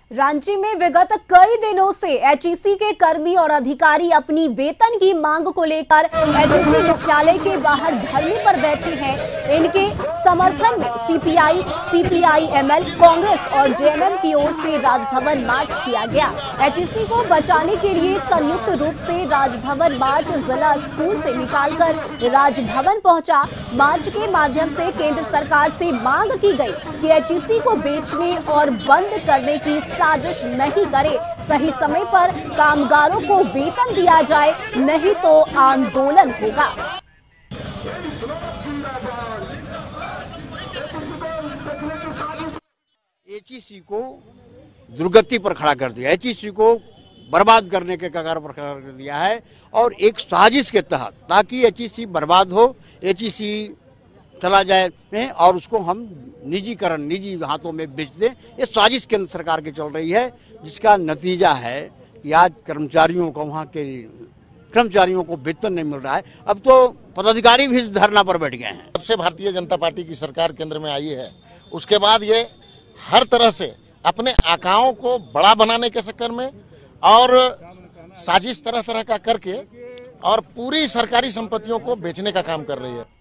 रांची में विगत कई दिनों से एचईसी के कर्मी और अधिकारी अपनी वेतन की मांग को लेकर एचईसी मुख्यालय के बाहर धरने पर बैठे हैं। इनके समर्थन में सीपीआई, सीपीआई-एमएल, कांग्रेस और जेएमएम की ओर से राजभवन मार्च किया गया। एचईसी को बचाने के लिए संयुक्त रूप से राजभवन मार्च जिला स्कूल से निकालकर राजभवन पहुंचा। मार्च के माध्यम से केंद्र सरकार से मांग की गई कि एचईसी को बेचने और बंद करने की साजिश नहीं करे, सही समय पर कामगारों को वेतन दिया जाए, नहीं तो आंदोलन होगा। एचईसी को दुर्गति पर खड़ा कर दिया, एचईसी को बर्बाद करने के कगार पर खड़ा कर दिया है और एक साजिश के तहत, ताकि एचईसी बर्बाद हो, एचईसी चला जाए और उसको हम निजीकरण, निजी हाथों में बेच दें। ये साजिश केंद्र सरकार की चल रही है, जिसका नतीजा है कि आज कर्मचारियों को, वहाँ के कर्मचारियों को वेतन नहीं मिल रहा है। अब तो पदाधिकारी भी धरना पर बैठ गए हैं। जब से भारतीय जनता पार्टी की सरकार केंद्र में आई है, उसके बाद ये हर तरह से अपने आकाओं को बड़ा बनाने के चक्कर में और साजिश तरह तरह का करके और पूरी सरकारी संपत्तियों को बेचने का काम कर रही है।